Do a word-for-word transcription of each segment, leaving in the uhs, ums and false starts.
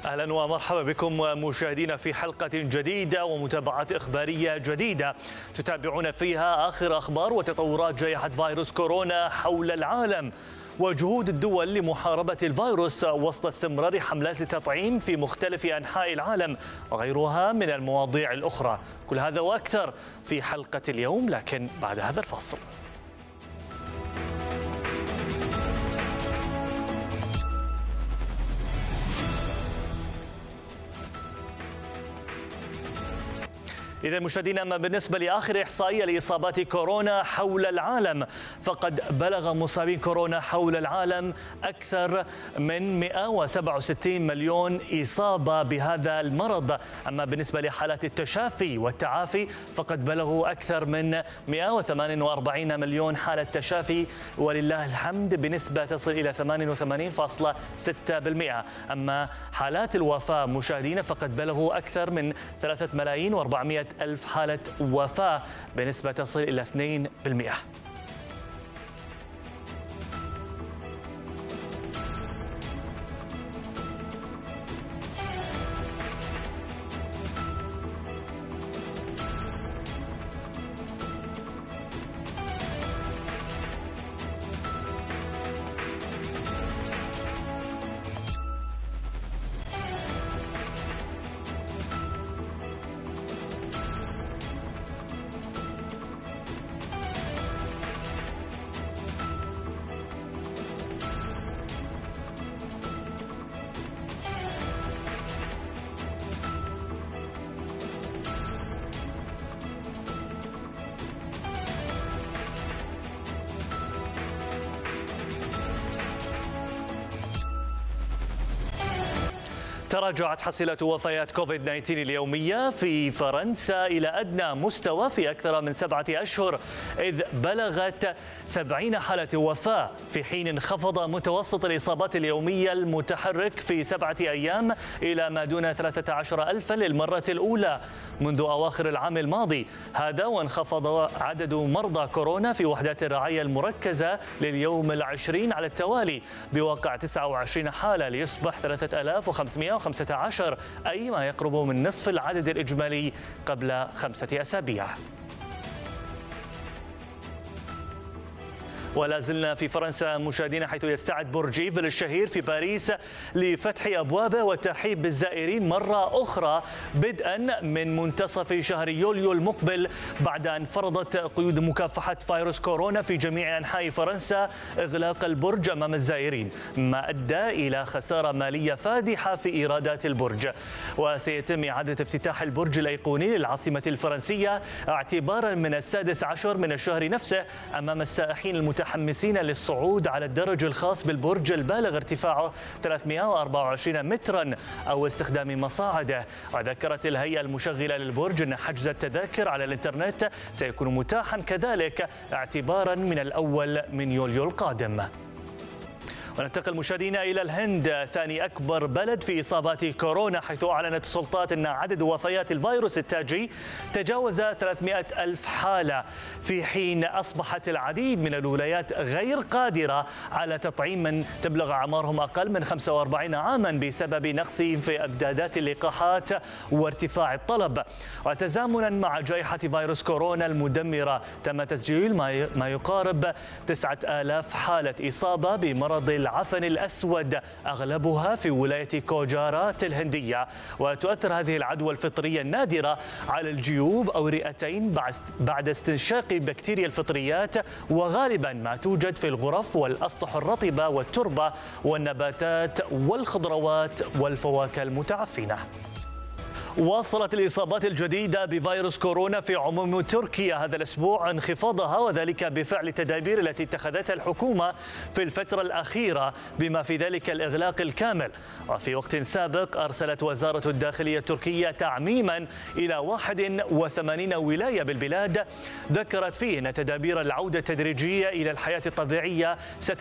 أهلا ومرحبا بكم مشاهدينا في حلقة جديدة ومتابعات إخبارية جديدة تتابعون فيها آخر أخبار وتطورات جائحة فيروس كورونا حول العالم وجهود الدول لمحاربة الفيروس وسط استمرار حملات التطعيم في مختلف أنحاء العالم وغيرها من المواضيع الأخرى. كل هذا وأكثر في حلقة اليوم، لكن بعد هذا الفاصل. إذا مشاهدينا، أما بالنسبة لآخر إحصائية لإصابات كورونا حول العالم فقد بلغ مصابين كورونا حول العالم أكثر من مئة وسبعة وستين مليون إصابة بهذا المرض. أما بالنسبة لحالات التشافي والتعافي فقد بلغوا أكثر من مئة وثمانية وأربعين مليون حالة تشافي ولله الحمد بنسبة تصل إلى ثمانية وثمانين فاصلة ستة بالمئة. أما حالات الوفاة مشاهدينا فقد بلغوا أكثر من ثلاثة ملايين وأربعمئة ألف حالة وفاة بنسبة تصل إلى اثنين بالمئة. تراجعت حصيلة وفيات كوفيد تسعة عشر اليومية في فرنسا إلى أدنى مستوى في أكثر من سبعة أشهر، إذ بلغت سبعين حالة وفاة، في حين انخفض متوسط الإصابات اليومية المتحرك في سبعة أيام إلى ما دون ثلاثة عشر ألفا للمرة الأولى منذ أواخر العام الماضي. هذا وانخفض عدد مرضى كورونا في وحدات الرعاية المركزة لليوم العشرين على التوالي بواقع تسعة وعشرين حالة ليصبح ثلاثة آلاف وخمسمئة وخمسة عشر، أي ما يقرب من نصف العدد الإجمالي قبل خمسة أسابيع. ولا زلنا في فرنسا مشاهدينا، حيث يستعد برج إيفل الشهير في باريس لفتح أبوابه والترحيب بالزائرين مرة أخرى بدءا من منتصف شهر يوليو المقبل، بعد أن فرضت قيود مكافحة فيروس كورونا في جميع أنحاء فرنسا إغلاق البرج أمام الزائرين، ما أدى إلى خسارة مالية فادحة في إيرادات البرج. وسيتم إعادة افتتاح البرج الأيقوني للعاصمة الفرنسية اعتبارا من السادس عشر من الشهر نفسه أمام السائحين المتحمسين متحمسين للصعود على الدرج الخاص بالبرج البالغ ارتفاعه ثلاثمئة وأربعة وعشرين مترا أو استخدام مصاعده. وذكرت الهيئة المشغلة للبرج أن حجز التذاكر على الإنترنت سيكون متاحا كذلك اعتبارا من الأول من يوليو القادم. وننتقل مشاهدينا إلى الهند، ثاني أكبر بلد في إصابات كورونا، حيث أعلنت السلطات أن عدد وفيات الفيروس التاجي تجاوز ثلاثمئة ألف حالة، في حين أصبحت العديد من الولايات غير قادرة على تطعيم من تبلغ أعمارهم أقل من خمسة وأربعين عاما بسبب نقص في إمدادات اللقاحات وارتفاع الطلب. وتزامنا مع جائحة فيروس كورونا المدمرة تم تسجيل ما يقارب تسعة آلاف حالة إصابة بمرض العفن الأسود، أغلبها في ولاية كوجارات الهندية. وتؤثر هذه العدوى الفطرية النادرة على الجيوب أو الرئتين بعد استنشاق بكتيريا الفطريات، وغالبا ما توجد في الغرف والأسطح الرطبة والتربة والنباتات والخضروات والفواكه المتعفنة. واصلت الإصابات الجديدة بفيروس كورونا في عموم تركيا هذا الأسبوع انخفاضها، وذلك بفعل التدابير التي اتخذتها الحكومة في الفترة الأخيرة بما في ذلك الإغلاق الكامل. وفي وقت سابق أرسلت وزارة الداخلية التركية تعميما إلى واحد وثمانين ولاية بالبلاد، ذكرت فيه أن تدابير العودة التدريجية إلى الحياة الطبيعية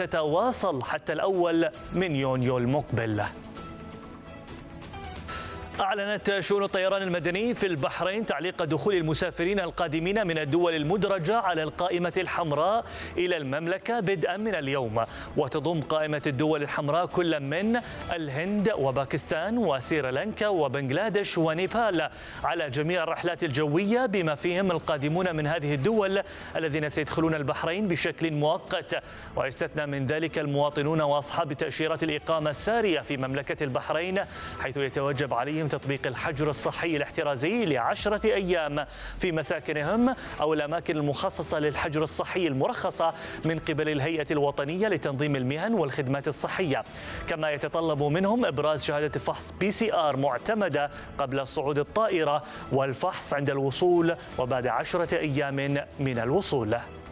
ستتواصل حتى الأول من يونيو المقبل. أعلنت شؤون الطيران المدني في البحرين تعليق دخول المسافرين القادمين من الدول المدرجة على القائمة الحمراء إلى المملكة بدءا من اليوم، وتضم قائمة الدول الحمراء كل من الهند وباكستان وسريلانكا وبنغلاديش ونيبال على جميع الرحلات الجوية، بما فيهم القادمون من هذه الدول الذين سيدخلون البحرين بشكل مؤقت، ويستثنى من ذلك المواطنون وأصحاب تأشيرات الإقامة السارية في مملكة البحرين، حيث يتوجب عليهم تطبيق الحجر الصحي الاحترازي لعشرة أيام في مساكنهم أو الأماكن المخصصة للحجر الصحي المرخصة من قبل الهيئة الوطنية لتنظيم المهن والخدمات الصحية، كما يتطلب منهم إبراز شهادة فحص بي سي آر معتمدة قبل صعود الطائرة والفحص عند الوصول وبعد عشرة أيام من الوصول.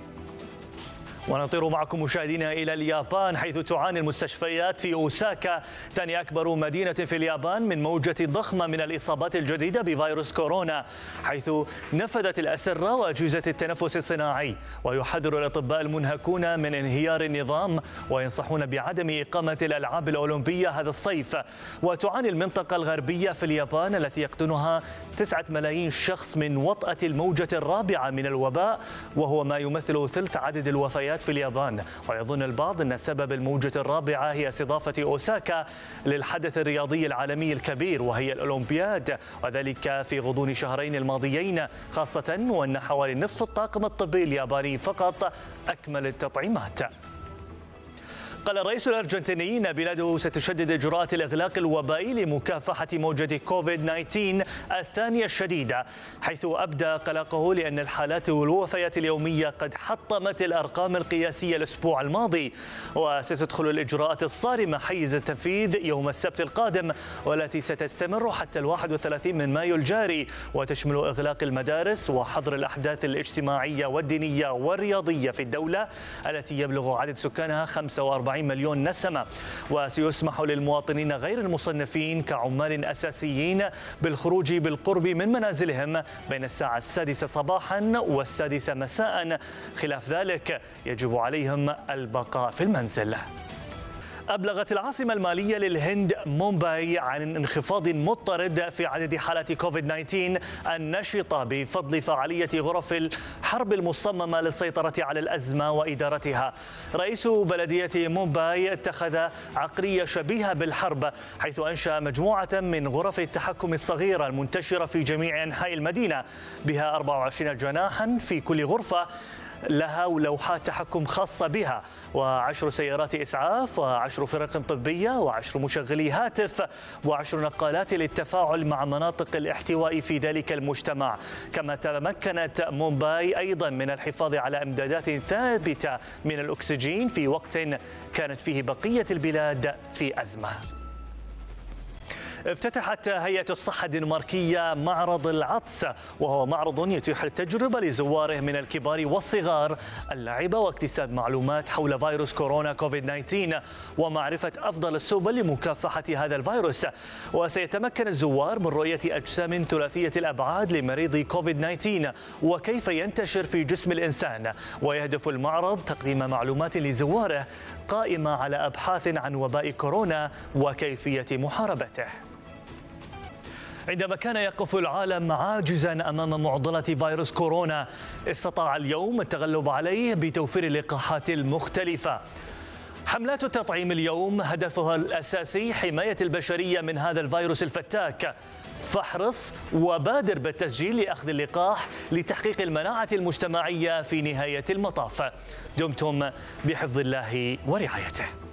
ونطير معكم مشاهدينا إلى اليابان، حيث تعاني المستشفيات في أوساكا ثاني أكبر مدينة في اليابان من موجة ضخمة من الإصابات الجديدة بفيروس كورونا، حيث نفذت الأسرة وأجهزة التنفس الصناعي، ويحذر الأطباء المنهكون من انهيار النظام وينصحون بعدم إقامة الألعاب الأولمبية هذا الصيف. وتعاني المنطقة الغربية في اليابان التي يقطنها تسعة ملايين شخص من وطأة الموجة الرابعة من الوباء، وهو ما يمثل ثلث عدد الوفيات في اليابان. ويظن البعض أن سبب الموجة الرابعة هي استضافة أوساكا للحدث الرياضي العالمي الكبير وهي الأولمبياد، وذلك في غضون شهرين الماضيين، خاصة وأن حوالي نصف الطاقم الطبي الياباني فقط أكمل التطعيمات. قال الرئيس الأرجنتيني أن بلاده ستشدد إجراءات الإغلاق الوبائي لمكافحة موجة كوفيد تسعة عشر الثانية الشديدة، حيث أبدى قلقه لأن الحالات والوفيات اليومية قد حطمت الأرقام القياسية الأسبوع الماضي، وستدخل الإجراءات الصارمة حيز التنفيذ يوم السبت القادم، والتي ستستمر حتى الواحد والثلاثين من مايو الجاري، وتشمل إغلاق المدارس وحظر الأحداث الاجتماعية والدينية والرياضية في الدولة التي يبلغ عدد سكانها خمسة وأربعين مليون نسمة. وسيسمح للمواطنين غير المصنفين كعمال أساسيين بالخروج بالقرب من منازلهم بين الساعة السادسة صباحا والسادسة مساء، خلاف ذلك يجب عليهم البقاء في المنزل. أبلغت العاصمة المالية للهند مومباي عن انخفاض مضطرد في عدد حالات كوفيد تسعة عشر النشطة بفضل فعالية غرف الحرب المصممة للسيطرة على الأزمة وإدارتها. رئيس بلدية مومباي اتخذ عقلية شبيهة بالحرب، حيث أنشأ مجموعة من غرف التحكم الصغيرة المنتشرة في جميع أنحاء المدينة، بها أربعة وعشرين جناحا في كل غرفة لها لوحات تحكم خاصة بها، وعشر سيارات إسعاف، وعشر فرق طبية، وعشر مشغلي هاتف، وعشر نقالات للتفاعل مع مناطق الاحتواء في ذلك المجتمع. كما تمكنت مومباي أيضا من الحفاظ على إمدادات ثابتة من الأكسجين في وقت كانت فيه بقية البلاد في أزمة. افتتحت هيئة الصحة الدنماركية معرض العطس، وهو معرض يتيح التجربة لزواره من الكبار والصغار اللعب واكتساب معلومات حول فيروس كورونا كوفيد تسعة عشر ومعرفة أفضل السبل لمكافحة هذا الفيروس. وسيتمكن الزوار من رؤية أجسام ثلاثية الأبعاد لمريض كوفيد تسعة عشر وكيف ينتشر في جسم الإنسان. ويهدف المعرض تقديم معلومات لزواره قائمة على أبحاث عن وباء كورونا وكيفية محاربته. عندما كان يقف العالم عاجزا أمام معضلة فيروس كورونا، استطاع اليوم التغلب عليه بتوفير اللقاحات المختلفة. حملات التطعيم اليوم هدفها الأساسي حماية البشرية من هذا الفيروس الفتاك، فاحرص وبادر بالتسجيل لأخذ اللقاح لتحقيق المناعة المجتمعية في نهاية المطاف. دمتم بحفظ الله ورعايته.